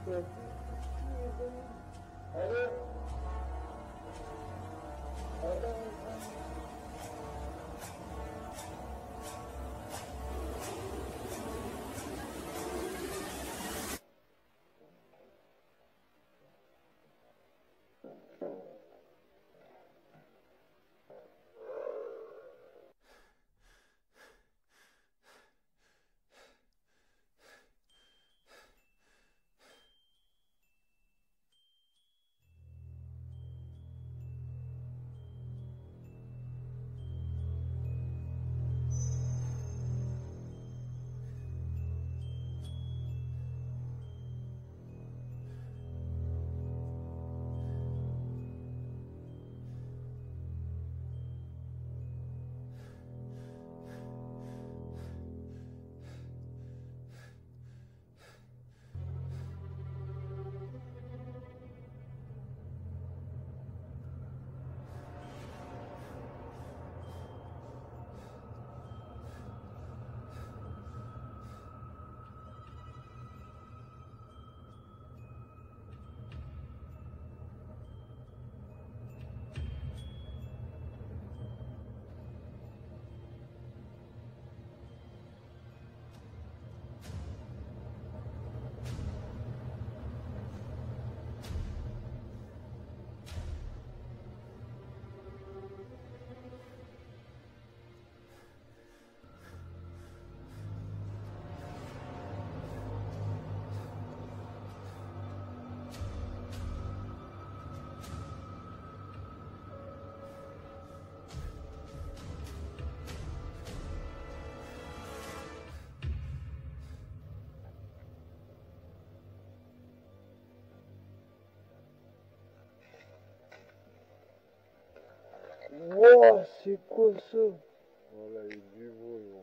Wow, c'est quoi ça? Voilà, il est du beau, gros.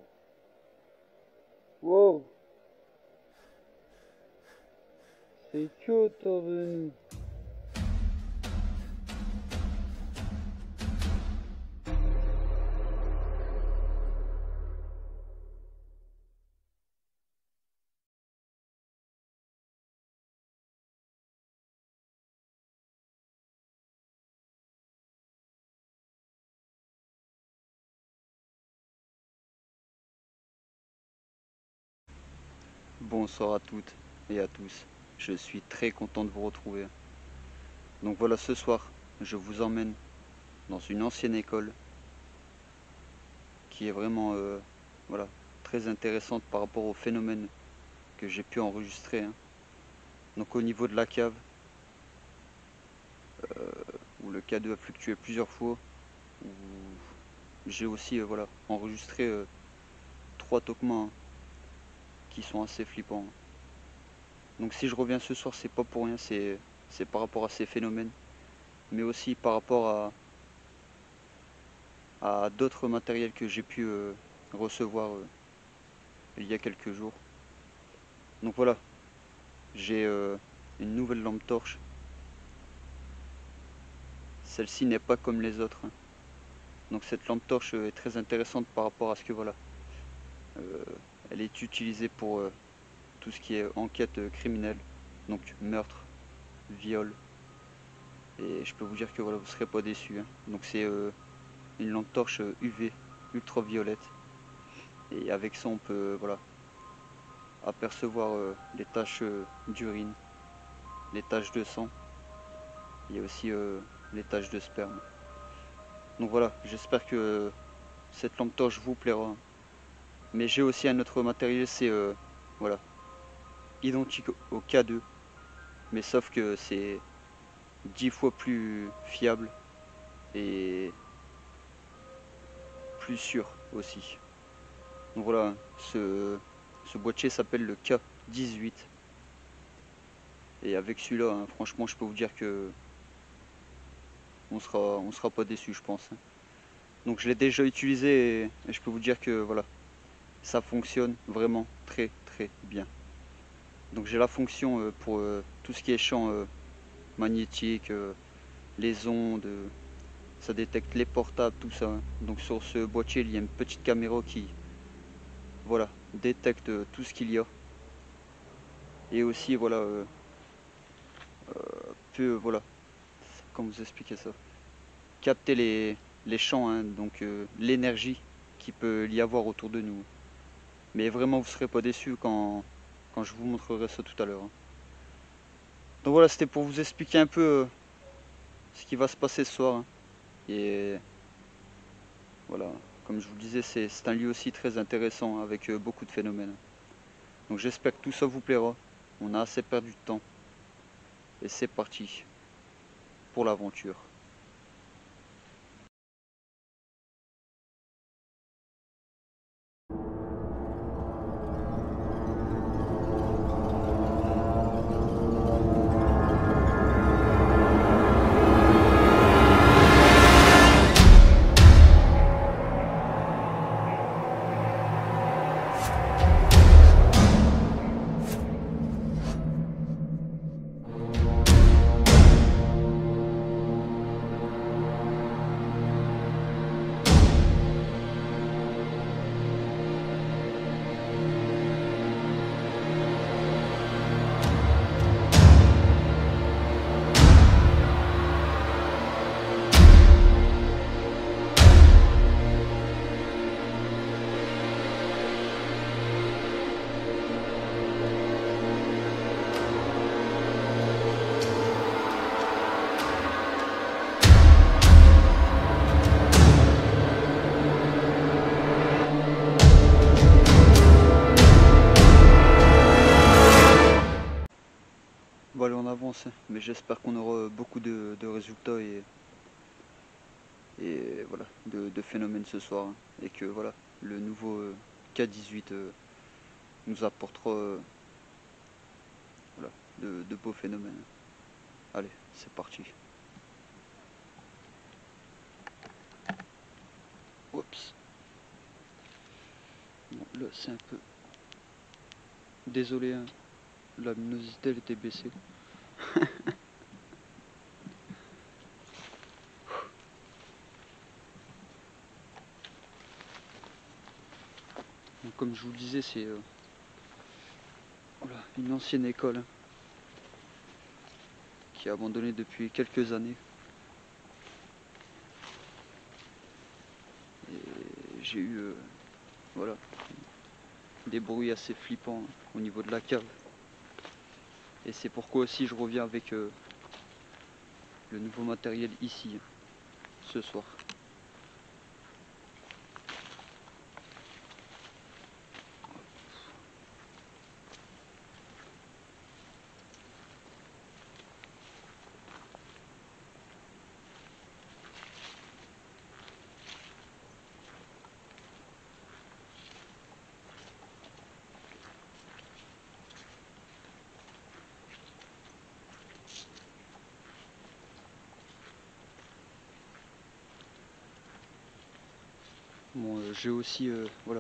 Wow, c'est que autour de nous. Bonsoir à toutes et à tous, je suis très content de vous retrouver. Donc voilà, ce soir, je vous emmène dans une ancienne école qui est vraiment voilà, très intéressante par rapport au phénomène que j'ai pu enregistrer. Donc au niveau de la cave, où le K2 a fluctué plusieurs fois, où j'ai aussi voilà, enregistré 3 toquements qui sont assez flippants. Donc si je reviens ce soir, c'est pas pour rien, c'est par rapport à ces phénomènes, mais aussi par rapport à d'autres matériels que j'ai pu recevoir il y a quelques jours. Donc voilà, j'ai une nouvelle lampe torche. Celle-ci n'est pas comme les autres. Donc cette lampe torche est très intéressante par rapport à ce que voilà, elle est utilisée pour tout ce qui est enquête criminelle, donc meurtre, viol. Et je peux vous dire que voilà, vous ne serez pas déçus. Donc c'est une lampe torche UV, ultraviolette. Et avec ça on peut voilà, apercevoir les taches d'urine, les taches de sang. Il y a aussi les taches de sperme. Donc voilà, j'espère que cette lampe torche vous plaira. Mais j'ai aussi un autre matériel, c'est voilà, identique au K2, mais sauf que c'est 10 fois plus fiable et plus sûr aussi. Donc voilà, ce boîtier s'appelle le K18. Et avec celui-là, franchement, je peux vous dire que on sera pas déçu, je pense. Donc je l'ai déjà utilisé et je peux vous dire que voilà, ça fonctionne vraiment très très bien. Donc j'ai la fonction pour tout ce qui est champ magnétique, les ondes, ça détecte les portables, tout ça. Donc sur ce boîtier, il y a une petite caméra qui voilà, détecte tout ce qu'il y a. Et aussi voilà, peut, voilà, comment vous expliquer ça, capter les champs, hein, donc l'énergie qu'il peut y avoir autour de nous. Mais vraiment, vous ne serez pas déçus quand je vous montrerai ça tout à l'heure, hein. Donc voilà, c'était pour vous expliquer un peu ce qui va se passer ce soir, hein. Et voilà, comme je vous le disais, c'est un lieu aussi très intéressant avec beaucoup de phénomènes. Donc j'espère que tout ça vous plaira. On a assez perdu de temps. Et c'est parti pour l'aventure. Bon allez, on avance, mais j'espère qu'on aura beaucoup de résultats et voilà, de phénomènes ce soir, hein. Et que voilà, le nouveau K18 nous apportera voilà, de beaux phénomènes. Allez, c'est parti. Oups. Bon, là c'est un peu... Désolé, hein, la luminosité elle était baissée. Donc, comme je vous le disais, c'est voilà, une ancienne école, hein, qui est abandonnée depuis quelques années. Et j'ai eu voilà, des bruits assez flippants au niveau de la cave. Et c'est pourquoi aussi je reviens avec le nouveau matériel ici, ce soir. Bon, j'ai aussi voilà,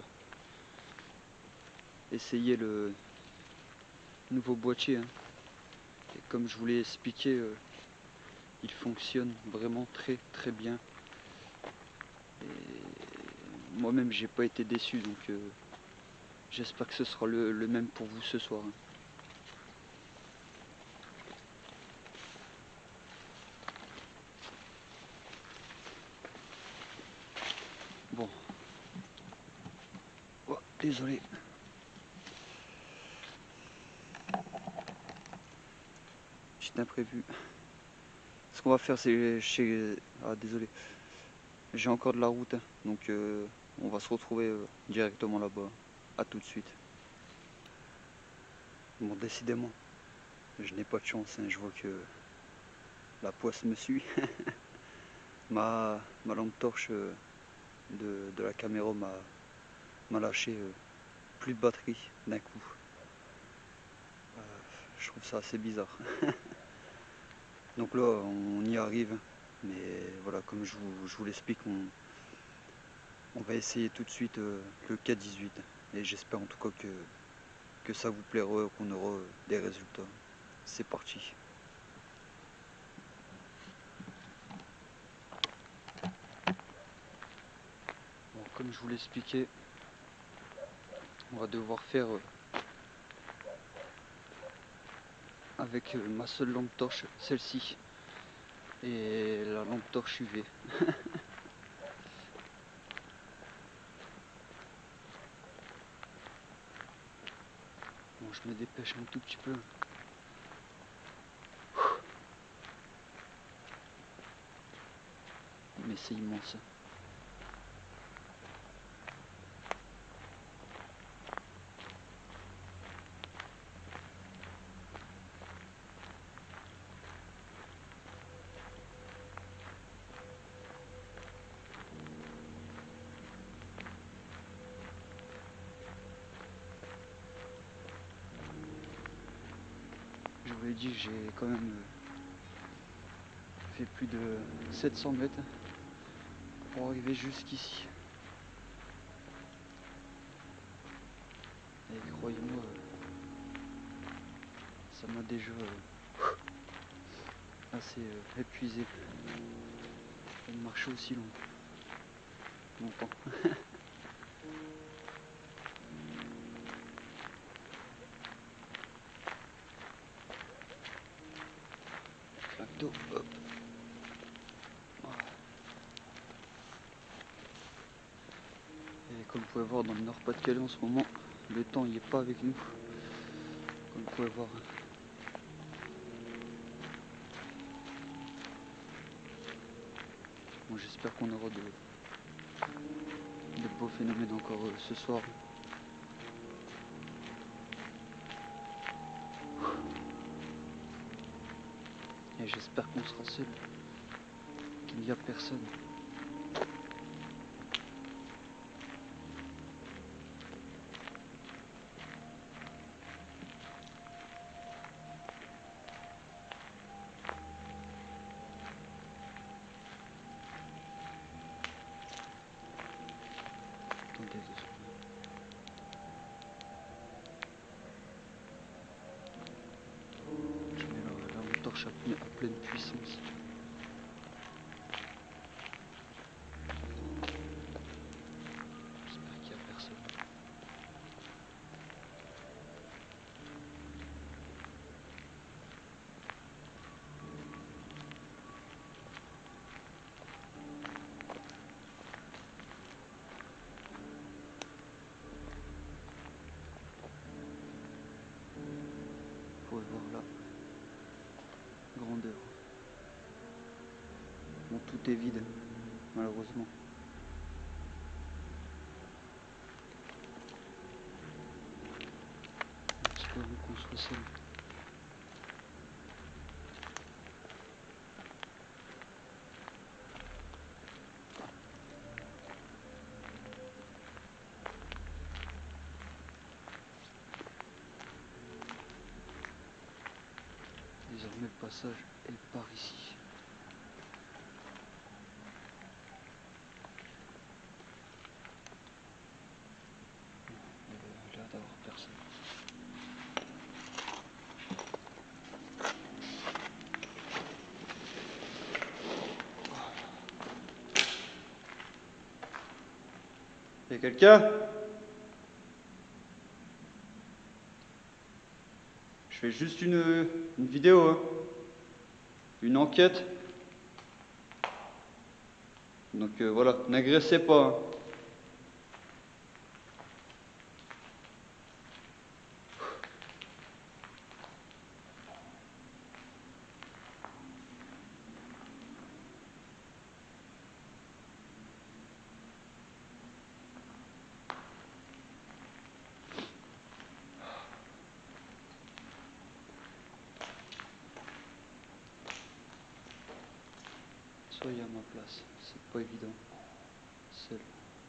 essayé le nouveau boîtier, hein. Et comme je vous l'ai expliqué, il fonctionne vraiment très très bien. Et moi-même j'ai pas été déçu, donc j'espère que ce sera le même pour vous ce soir, hein. Bon, oh, désolé. Petit imprévu. Ce qu'on va faire, c'est ah désolé, j'ai encore de la route, hein. Donc on va se retrouver directement là-bas. À tout de suite. Bon, décidément, je n'ai pas de chance, hein. Je vois que la poisse me suit. Ma lampe torche de la caméra m'a lâché plus de batterie d'un coup. Je trouve ça assez bizarre. Donc là, on y arrive. Mais voilà, comme je vous l'explique, on va essayer tout de suite le K18. Et j'espère en tout cas que ça vous plaira, qu'on aura des résultats. C'est parti. Bon, comme je vous l'expliquais, on va devoir faire avec ma seule lampe torche, celle-ci, et la lampe torche UV. Bon, je me dépêche un tout petit peu. Mais c'est immense. Je vous l'ai dit, j'ai quand même fait plus de 700 mètres pour arriver jusqu'ici. Et croyez-moi, ça m'a déjà assez épuisé de marcher aussi longtemps. Flaque d'eau, hop. Voilà. Et comme vous pouvez voir, dans le Nord-Pas-de-Calais en ce moment, le temps il est pas avec nous. Comme vous pouvez voir. Bon, j'espère qu'on aura de beaux phénomènes encore ce soir. Et j'espère qu'on sera seul, qu'il n'y a personne. Attendez 2 secondes. Je mets la lampe torche à pleine puissance. J'espère qu'il n'y a personne. Vous pouvez voir là, grandeur. Bon, tout est vide, malheureusement. Un petit peu avant qu'on soit seul. Désormais le passage est par ici. Il a l'air d'avoir personne. Y'a quelqu'un? Je fais juste une vidéo, hein. Une enquête. Donc voilà, n'agressez pas. Hein. Soyez à ma place, c'est pas évident. Seul.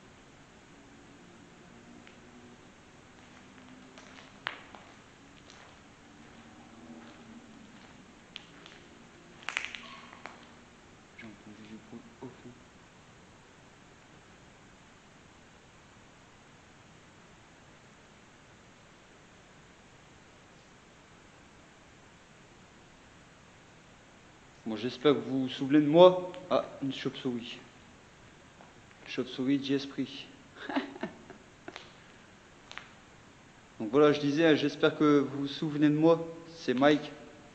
J'ai entendu du bruit au fond. Bon, j'espère que vous vous souvenez de moi. Ah, une chauve-souris. Chauve-souris J-Esprit. Donc voilà, je disais, j'espère que vous vous souvenez de moi. C'est Mike.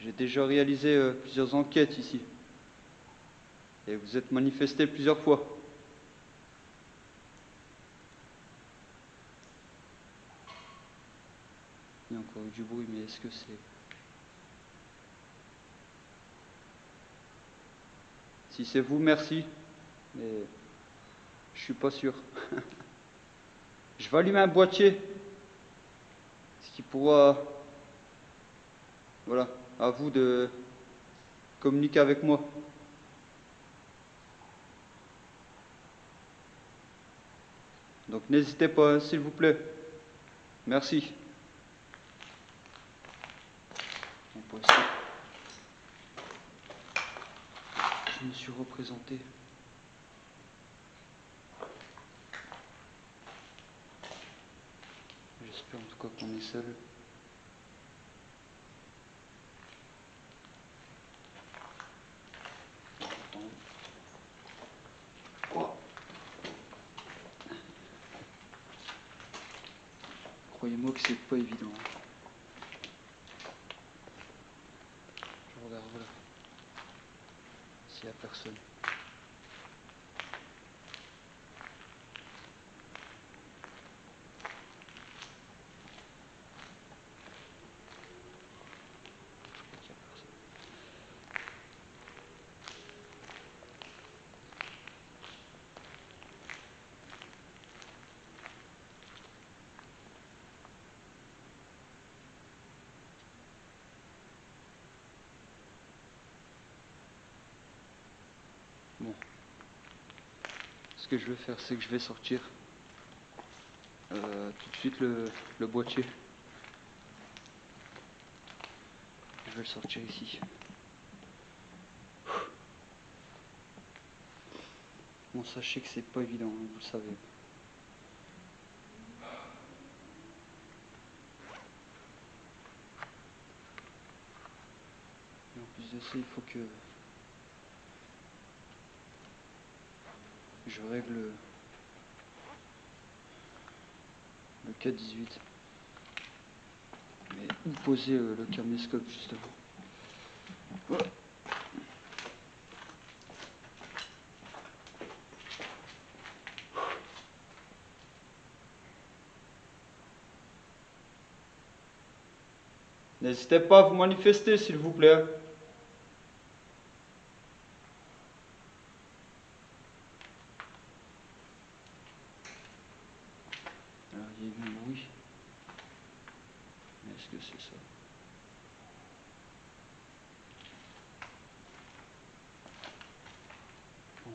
J'ai déjà réalisé plusieurs enquêtes ici. Et vous êtes manifesté plusieurs fois. Il y a encore eu du bruit, mais est-ce que c'est... Si c'est vous, merci. Mais je suis pas sûr. Je vais allumer un boîtier. Ce qui pourra... Voilà, à vous de communiquer avec moi. Donc n'hésitez pas, hein, s'il vous plaît. Merci. On peut aussi. Je me suis représenté. J'espère en tout cas qu'on est seul. Oh. Croyez-moi que c'est pas évident. Je regarde là. S'il n'y a personne. Bon. Ce que je vais faire, c'est que je vais sortir tout de suite le boîtier. Je vais le sortir ici. Bon, sachez que c'est pas évident, hein, vous le savez. Et en plus de ça, il faut que je règle le K18. Mais où poser le caméscope justement? Voilà. N'hésitez pas à vous manifester, s'il vous plaît. Alors, il y a eu un bruit. Mais est-ce que c'est ça? Bon.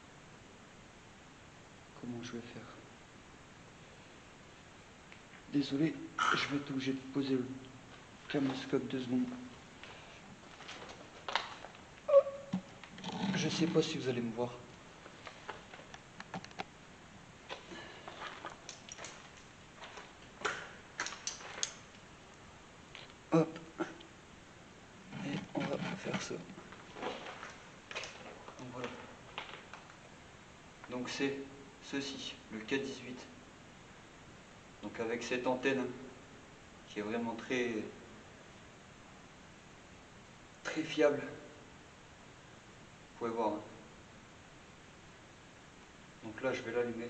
Comment je vais faire? Désolé, je vais être obligé de poser le caméscope 2 secondes. Je sais pas si vous allez me voir. Hop. Et on va faire ça. Donc voilà. Donc c'est ceci, le K18. Donc avec cette antenne qui est vraiment très fiable. Vous pouvez voir. Donc là je vais l'allumer.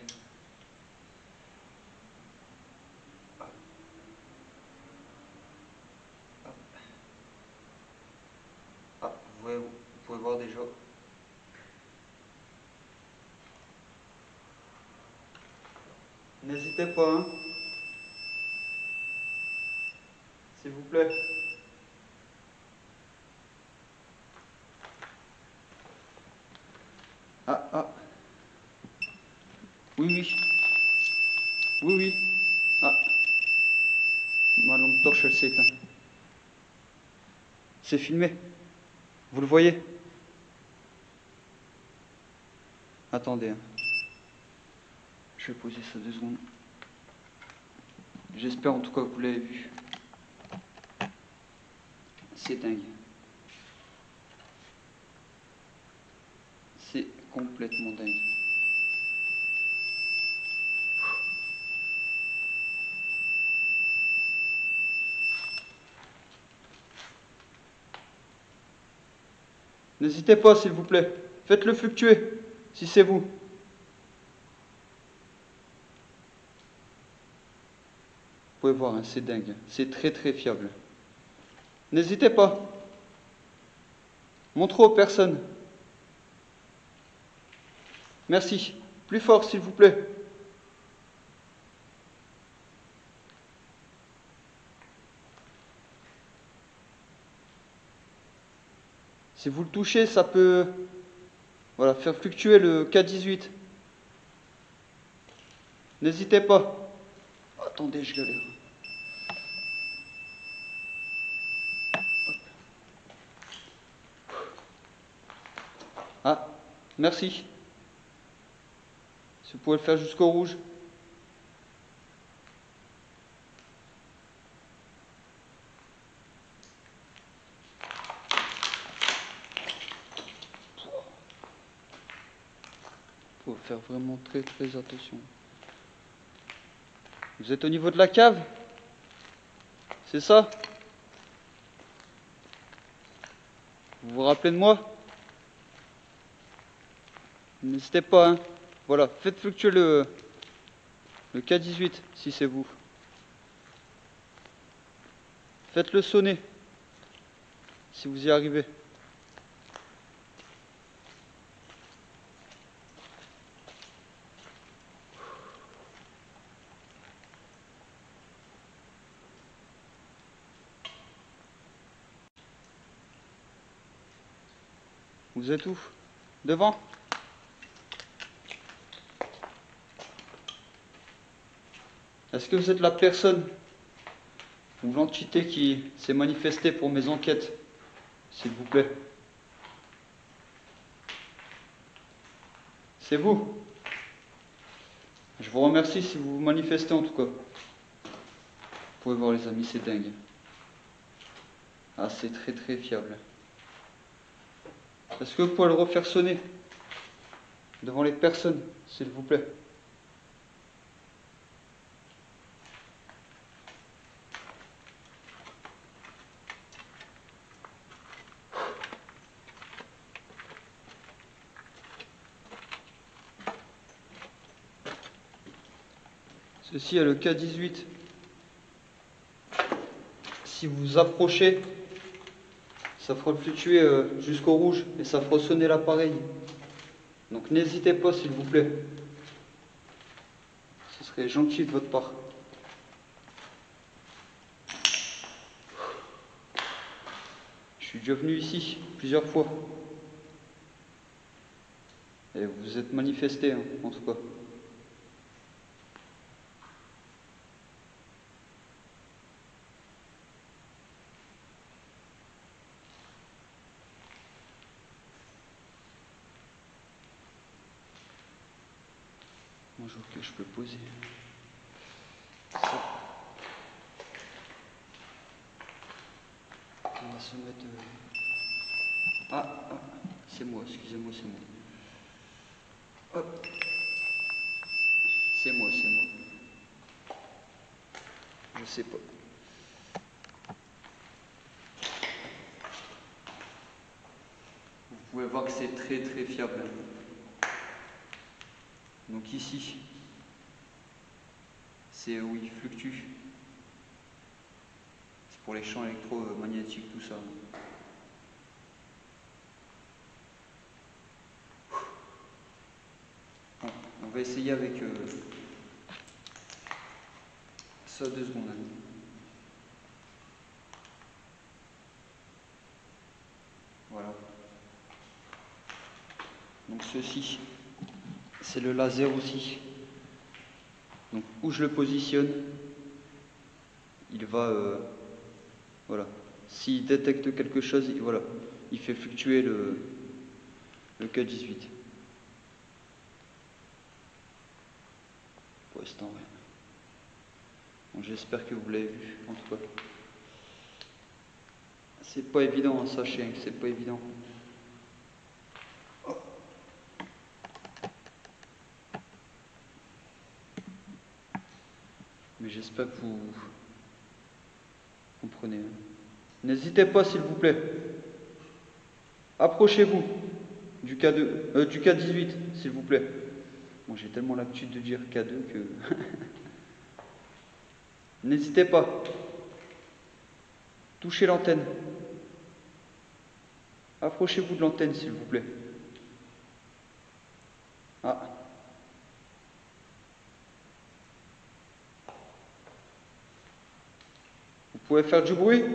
Ah, vous pouvez voir déjà. N'hésitez pas, hein, s'il vous plaît. Ah, ah. Oui, oui. Oui, oui. Ah. Ma lampe torche, elle s'est éteinte. C'est filmé. Vous le voyez? Attendez, hein. Je vais poser ça 2 secondes. J'espère en tout cas que vous l'avez vu. C'est dingue. C'est complètement dingue. N'hésitez pas, s'il vous plaît. Faites-le fluctuer, si c'est vous. Vous pouvez voir, hein, c'est dingue. C'est très très fiable. N'hésitez pas. Montrez aux personnes. Merci. Plus fort, s'il vous plaît. Si vous le touchez, ça peut voilà, faire fluctuer le K18. N'hésitez pas. Attendez, je galère. Ah, merci. Si vous pouvez le faire jusqu'au rouge. Il faut faire vraiment très très attention. Vous êtes au niveau de la cave? C'est ça? Vous vous rappelez de moi? N'hésitez pas, hein. Voilà, faites fluctuer le K18 si c'est vous. Faites-le sonner si vous y arrivez. Vous êtes où? Devant? Est-ce que vous êtes la personne ou l'entité qui s'est manifestée pour mes enquêtes, s'il vous plaît? C'est vous? Je vous remercie si vous vous manifestez en tout cas. Vous pouvez voir les amis, c'est dingue. Ah, c'est très très fiable. Est-ce que vous pouvez le refaire sonner devant les personnes, s'il vous plaît? Ceci est le K18. Si vous vous approchez, ça fera fluctuer jusqu'au rouge et ça fera sonner l'appareil. Donc n'hésitez pas s'il vous plaît. Ce serait gentil de votre part. Je suis déjà venu ici plusieurs fois. Et vous vous êtes manifesté, hein, en tout cas. Bonjour, que je peux poser. Ça. On va se mettre... Ah, c'est moi, excusez-moi, c'est moi. Hop. C'est moi. Je sais pas. Vous pouvez voir que c'est très très fiable. Donc ici, c'est où il fluctue. C'est pour les champs électromagnétiques, tout ça. Bon, on va essayer avec ça 2 secondes. Voilà. Donc ceci, c'est le laser aussi. Donc où je le positionne, il va, voilà. S'il détecte quelque chose, voilà, il fait fluctuer le K18. Pour l'instant, ouais. Bon, j'espère que vous l'avez vu, en tout cas. C'est pas évident, hein, sachez, c'est pas évident. Oh. Mais j'espère que vous comprenez. N'hésitez pas, s'il vous plaît. Approchez-vous du K2, du K18, s'il vous plaît. Bon, j'ai tellement l'habitude de dire K2 que... N'hésitez pas. Touchez l'antenne. Approchez-vous de l'antenne, s'il vous plaît. Ah. Vous pouvez faire du bruit?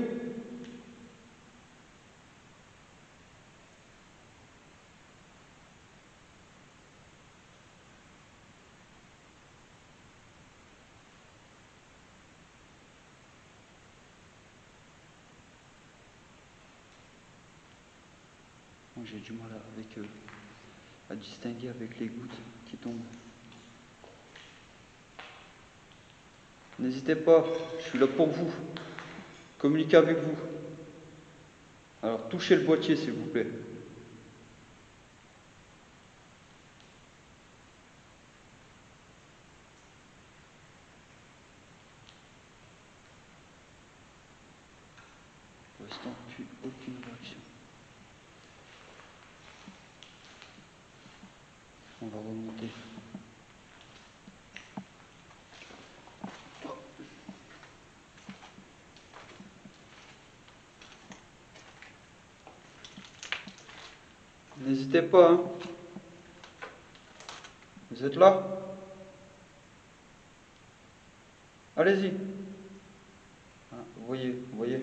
J'ai du mal à distinguer avec les gouttes qui tombent. N'hésitez pas, je suis là pour vous. Communiquer avec vous. Alors touchez le boîtier, s'il vous plaît. Pour l'instant, plus aucune réaction. On va remonter. N'hésitez pas, hein. Vous êtes là? Allez-y. Ah, vous voyez, vous voyez.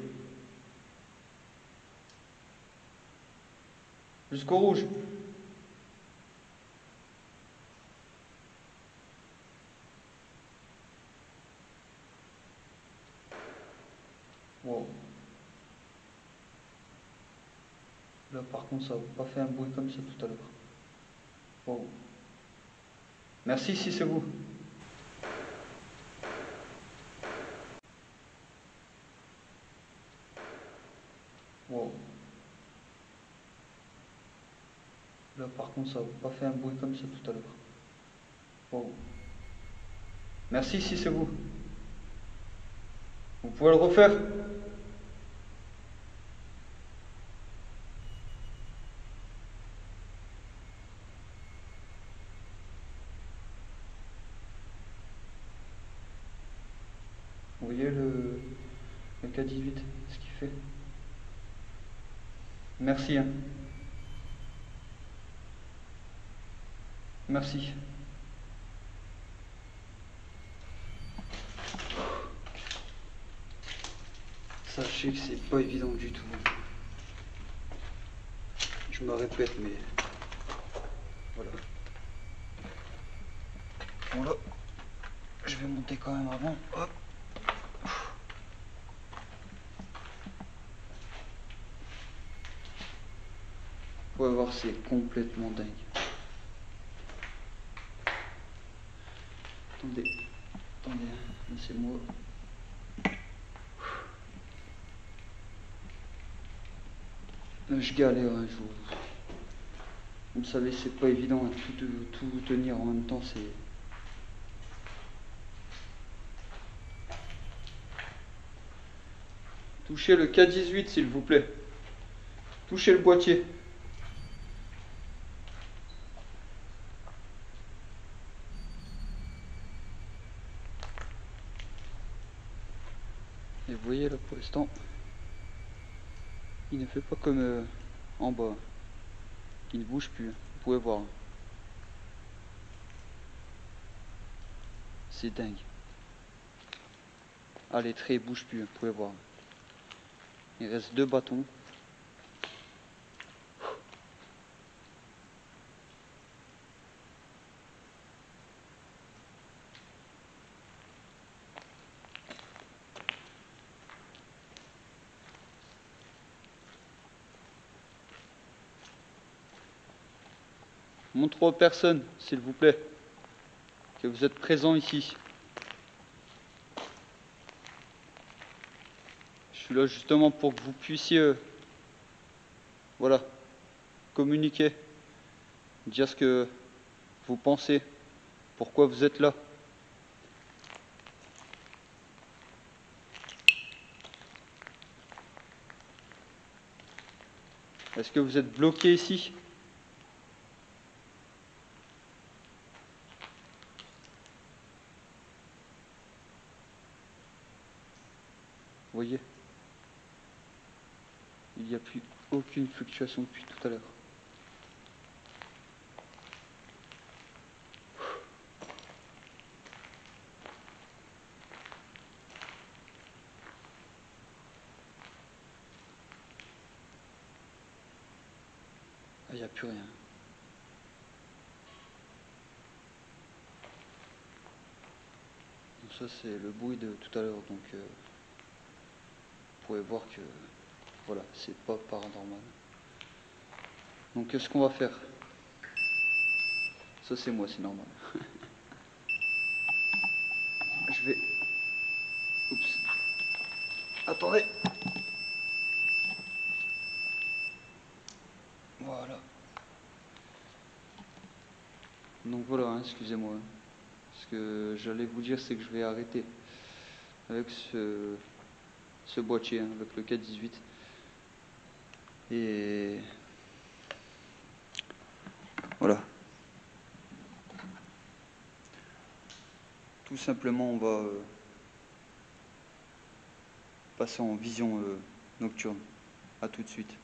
Jusqu'au rouge. Wow. Là, par contre, ça n'a pas fait un bruit comme ça tout à l'heure. Wow. Merci si c'est vous. Wow. Là, par contre, ça n'a pas fait un bruit comme ça tout à l'heure. Wow. Merci si c'est vous. Vous pouvez le refaire? Vous voyez le K18, ce qu'il fait? Merci. Hein. Merci. Sachez que c'est pas évident du tout. Je me répète, mais voilà. Bon là, je vais monter quand même avant. Hop. Vous pouvez voir, c'est complètement dingue. Attendez, laissez-moi. Je galère, hein, vous le savez, c'est pas évident, hein, tout tenir en même temps, c'est... Touchez le K18, s'il vous plaît. Touchez le boîtier. Et vous voyez là, pour l'instant, il ne fait pas comme en bas. Il ne bouge plus, vous pouvez voir. C'est dingue. Ah, les traits ne bougent plus, vous pouvez voir. Il reste 2 bâtons. Montre aux personnes, s'il vous plaît, que vous êtes présents ici. Je suis là justement pour que vous puissiez, voilà, communiquer, dire ce que vous pensez, pourquoi vous êtes là. Est-ce que vous êtes bloqué ici? Vous voyez? Il n'y a plus aucune fluctuation depuis tout à l'heure. Ah, il n'y a plus rien. Donc ça c'est le bruit de tout à l'heure, donc vous pouvez voir que voilà, c'est pas paranormal. Donc ce qu'on va faire, ça c'est moi, c'est normal. Je vais... Oups. Attendez. Voilà. Donc voilà, hein, excusez-moi. Ce que j'allais vous dire, c'est que je vais arrêter avec ce boîtier, hein, avec le 418. Et voilà. Tout simplement, on va passer en vision nocturne. A tout de suite.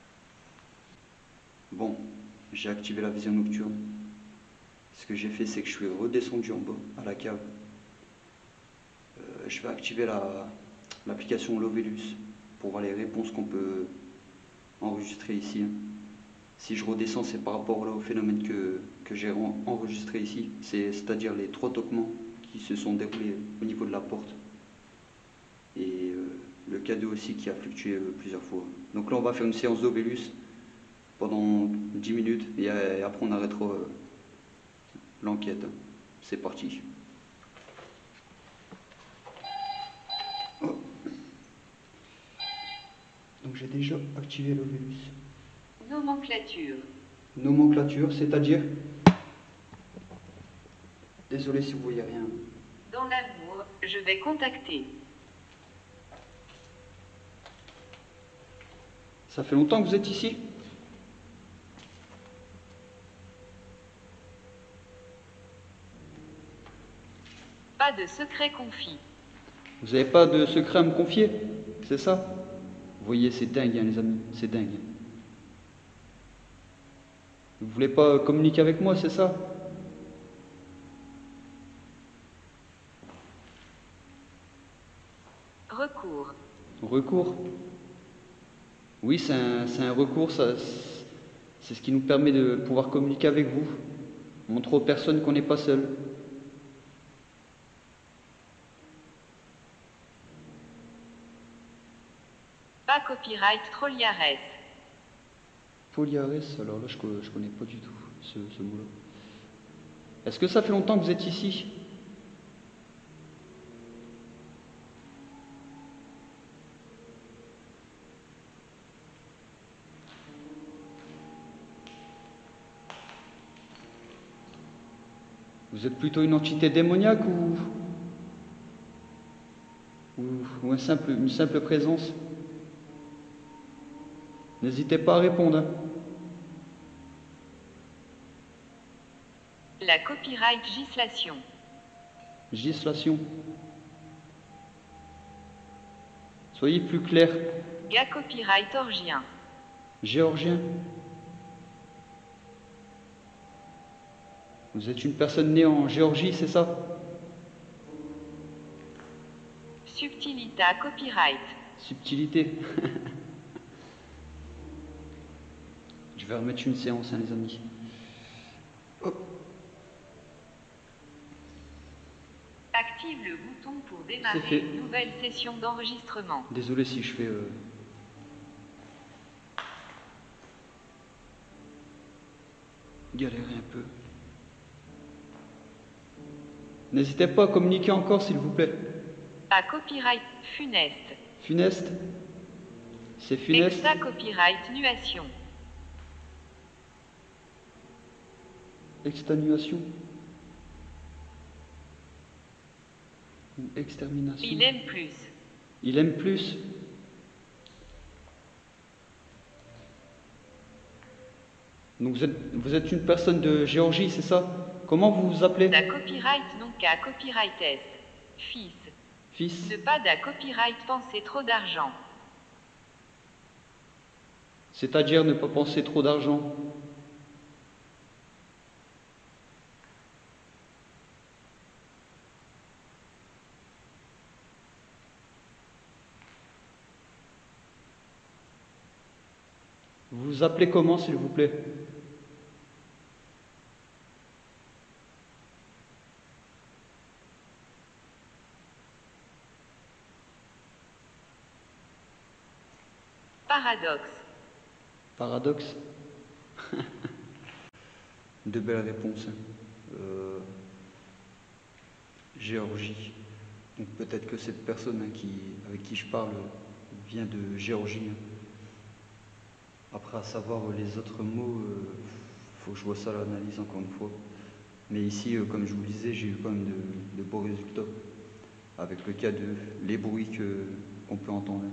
Bon, j'ai activé la vision nocturne. Ce que j'ai fait, c'est que je suis redescendu en bas, à la cave. Je vais activer l'application Lovelus pour voir les réponses qu'on peut enregistrer ici. Si je redescends, c'est par rapport au phénomène que j'ai enregistré ici, c'est-à-dire les 3 toquements qui se sont déroulés au niveau de la porte. Et le K2 aussi qui a fluctué plusieurs fois. Donc là, on va faire une séance d'Ovelus pendant 10 minutes et après on arrêtera l'enquête. C'est parti. Oh. Donc j'ai déjà activé l'Ovelus. Nomenclature. Nomenclature, c'est-à-dire... Désolé si vous voyez rien. Dans l'amour, je vais contacter. Ça fait longtemps que vous êtes ici? Pas de secret confit. Vous n'avez pas de secret à me confier? C'est ça? Vous voyez, c'est dingue, hein, les amis, c'est dingue. Vous voulez pas communiquer avec moi, c'est ça? Recours. Recours? Oui, c'est un recours, c'est ce qui nous permet de pouvoir communiquer avec vous. Montrer aux personnes qu'on n'est pas seul. Pas copyright Trolliares. Poliares, alors là je connais pas du tout ce mot-là. Est-ce que ça fait longtemps que vous êtes ici? Vous êtes plutôt une entité démoniaque ou une simple présence? N'hésitez pas à répondre. Hein. La copyright législation. Législation. Soyez plus clair. Gars copyright orgien. Géorgien. Vous êtes une personne née en Géorgie, c'est ça? Subtilita copyright. Subtilité. Je vais remettre une séance, hein, les amis. Hop. Active le bouton pour démarrer une nouvelle session d'enregistrement. Désolé si je fais... galérer un peu. N'hésitez pas à communiquer encore, s'il vous plaît. À copyright funeste. Funeste? C'est funeste? Exa copyright nuation. Exténuation? Ou extermination? Il aime plus. Il aime plus? Donc vous êtes une personne de Géorgie, c'est ça? Comment vous vous appelez? Da copyright non qu'à copyright Fils. Fils? Ne pas da copyright penser trop d'argent. C'est-à-dire ne pas penser trop d'argent. Vous vous appelez comment, s'il vous plaît? Paradoxe. Paradoxe? De belles réponses. Géorgie. Donc peut-être que cette personne avec qui je parle vient de Géorgie. Après, à savoir les autres mots, faut que je vois ça à l'analyse encore une fois. Mais ici, comme je vous le disais, j'ai eu quand même de beaux résultats. Avec le cas de les bruits qu'on peut entendre.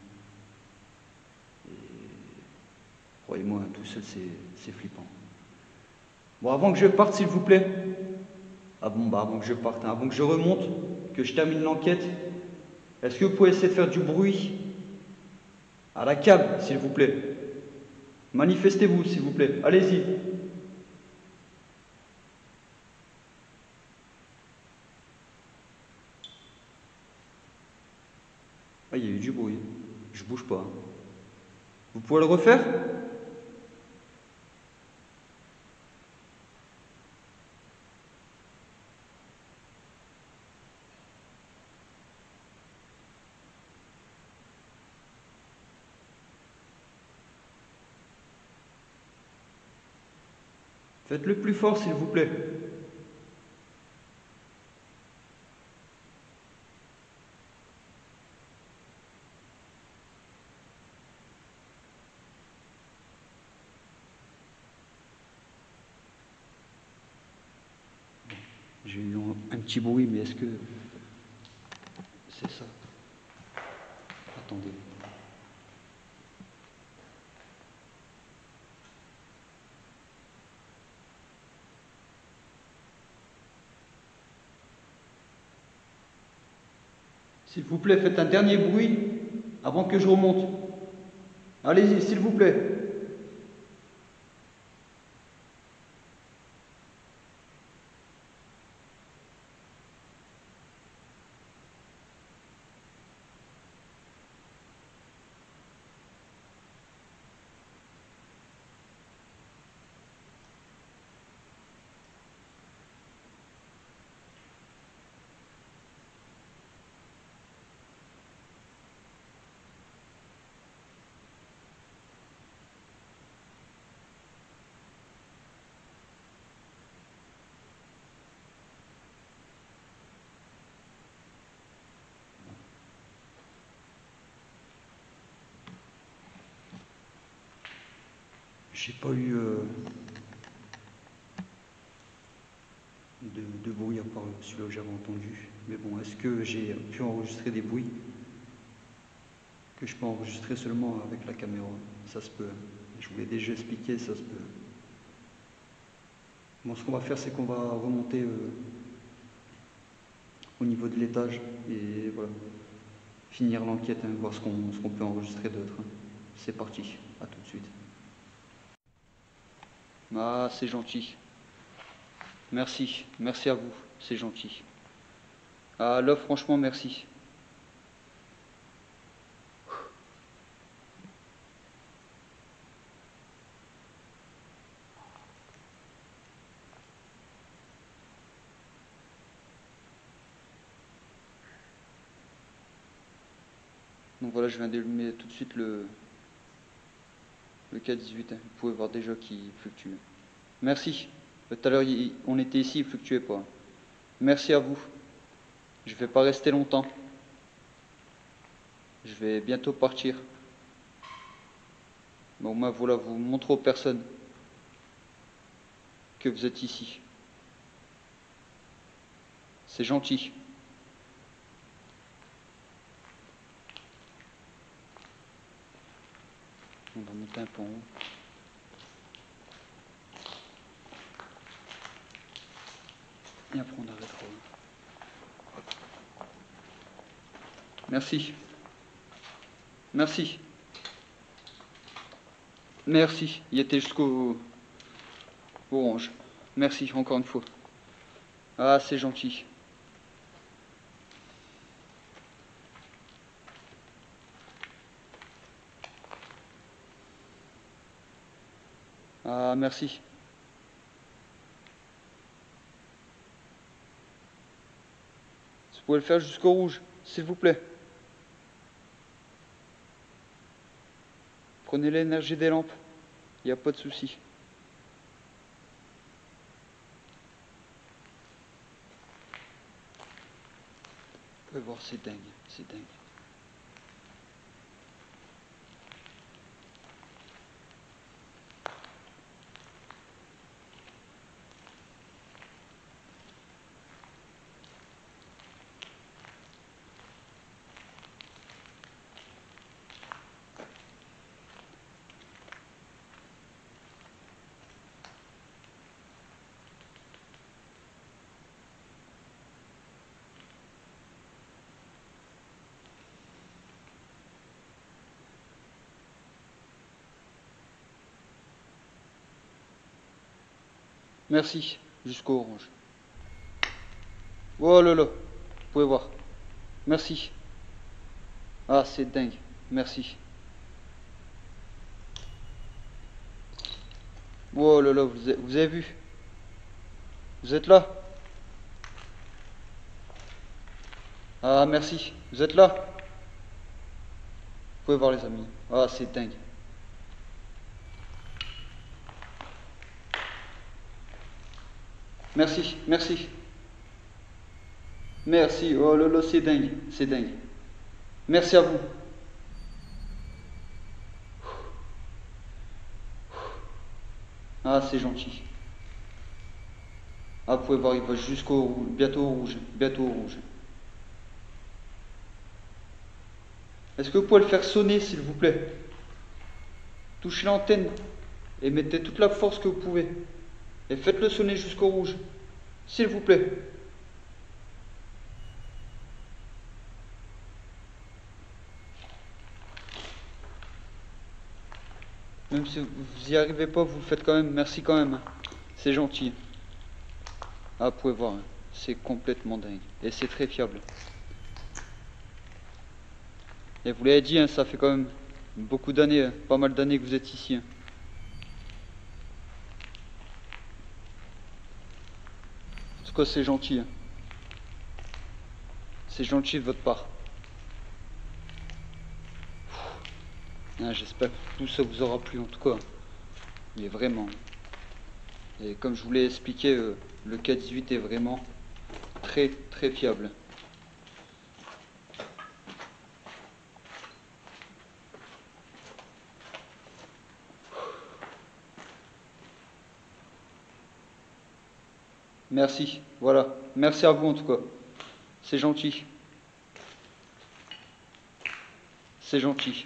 Et croyez-moi, tout seul, c'est flippant. Bon, avant que je parte, s'il vous plaît. Ah bon, bah avant que je parte, hein, avant que je remonte, que je termine l'enquête, est-ce que vous pouvez essayer de faire du bruit à la cam, s'il vous plaît? Manifestez-vous, s'il vous plaît. Allez-y. Ah, il y a eu du bruit. Je bouge pas. Vous pouvez le refaire? Faites-le plus fort, s'il vous plaît. J'ai eu un petit bruit, mais est-ce que c'est ça? Attendez. S'il vous plaît, faites un dernier bruit avant que je remonte. Allez-y, s'il vous plaît. J'ai pas eu de bruit à part celui-là que j'avais entendu. Mais bon, est-ce que j'ai pu enregistrer des bruits que je peux enregistrer seulement avec la caméra? Ça se peut. Je vous l'ai déjà expliqué, ça se peut. Bon, ce qu'on va faire, c'est qu'on va remonter au niveau de l'étage et voilà, finir l'enquête, hein, voir ce qu'on peut enregistrer d'autre. Hein. C'est parti, à tout de suite. Ah, c'est gentil. Merci, merci à vous, c'est gentil. Ah là, franchement, merci. Donc voilà, je viens d'allumer tout de suite le K18. Hein. Vous pouvez voir déjà qu'il fluctue. Merci. Tout à l'heure, on était ici, il ne fluctuait pas. Merci à vous. Je ne vais pas rester longtemps. Je vais bientôt partir. Bon, moi, voilà, vous montrez aux personnes que vous êtes ici. C'est gentil. On va monter un peu en haut. Merci. Merci. Merci. Il était jusqu'au orange. Merci, encore une fois. Ah, c'est gentil. Ah, merci. Vous pouvez le faire jusqu'au rouge, s'il vous plaît. Prenez l'énergie des lampes. Il n'y a pas de souci. Vous pouvez voir, c'est dingue. C'est dingue. Merci, jusqu'au orange. Oh là là, vous pouvez voir. Merci. Ah, c'est dingue. Merci. Oh là là, vous avez vu? Vous êtes là? Ah, merci. Vous êtes là? Vous pouvez voir, les amis. Ah, c'est dingue. Merci, merci. Merci. Oh là là, c'est dingue. C'est dingue. Merci à vous. Ah, c'est gentil. Ah, vous pouvez voir, il va jusqu'au rouge. Bientôt au rouge. Bientôt au rouge. Est-ce que vous pouvez le faire sonner, s'il vous plaît? Touchez l'antenne et mettez toute la force que vous pouvez. Et faites-le sonner jusqu'au rouge. S'il vous plaît. Même si vous n'y arrivez pas, vous le faites quand même. Merci quand même. C'est gentil. Ah, vous pouvez voir. C'est complètement dingue. Et c'est très fiable. Et vous l'avez dit, hein, ça fait quand même beaucoup d'années, pas mal d'années que vous êtes ici. Hein. En tout cas, c'est gentil. Hein. C'est gentil de votre part. Ah, j'espère que tout ça vous aura plu en tout cas. Mais vraiment. Et comme je vous l'ai expliqué, le K18 est vraiment très très fiable. Merci, voilà. Merci à vous en tout cas. C'est gentil. C'est gentil.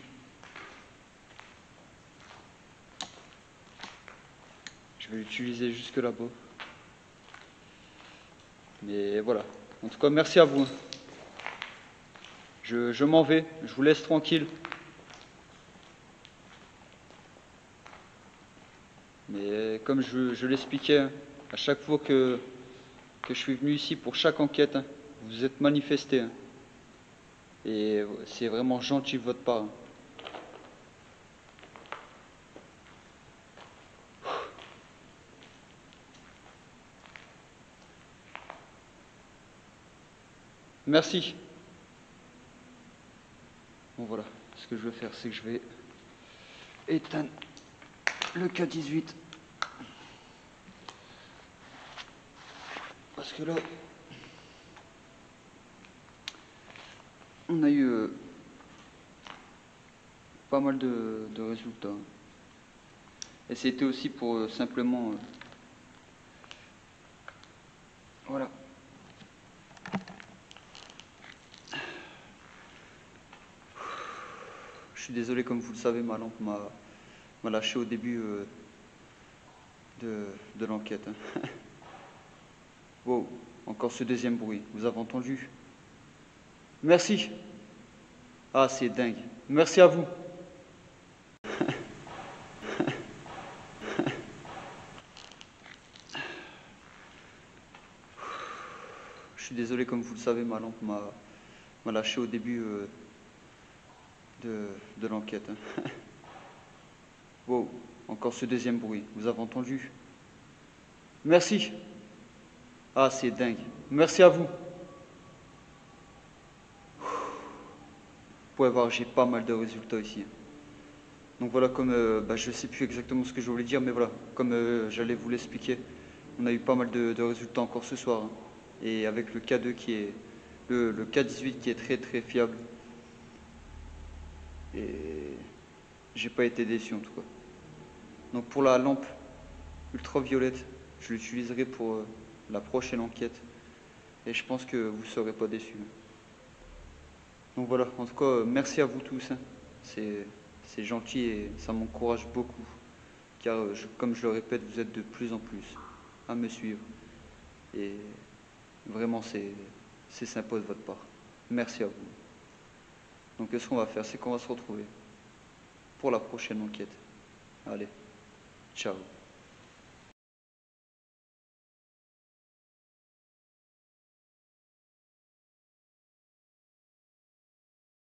Je vais l'utiliser jusque là-bas. Mais voilà. En tout cas, merci à vous. Je m'en vais. Je vous laisse tranquille. Mais comme je l'expliquais, hein, à chaque fois que je suis venu ici pour chaque enquête, hein, vous vous êtes manifestés. Hein. Et c'est vraiment gentil de votre part. Hein. Merci. Bon voilà, ce que je vais faire, c'est que je vais éteindre le K18. Parce que là, on a eu pas mal de résultats. Et c'était aussi pour simplement... voilà. Je suis désolé, comme vous le savez, ma lampe m'a lâché au début de l'enquête. Hein. Wow, encore ce deuxième bruit, vous avez entendu? Merci. Ah, c'est dingue. Merci à vous. Je suis désolé, comme vous le savez, ma lampe m'a lâché au début de l'enquête. Hein. Wow, encore ce deuxième bruit. Vous avez entendu? Merci. Ah, c'est dingue. Merci à vous. Vous pouvez voir, j'ai pas mal de résultats ici. Donc voilà, comme je sais plus exactement ce que je voulais dire, mais voilà, comme j'allais vous l'expliquer, on a eu pas mal de résultats encore ce soir. Hein. Et avec le K2 qui est le K18 qui est très très fiable. Et j'ai pas été déçu en tout cas. Donc pour la lampe ultraviolette, je l'utiliserai pour la prochaine enquête. Et je pense que vous ne serez pas déçus. Donc voilà, en tout cas, merci à vous tous. Hein. C'est gentil et ça m'encourage beaucoup. Car, comme je le répète, vous êtes de plus en plus à me suivre. Et vraiment, c'est sympa de votre part. Merci à vous. Donc ce qu'on va faire, c'est qu'on va se retrouver pour la prochaine enquête. Allez, ciao.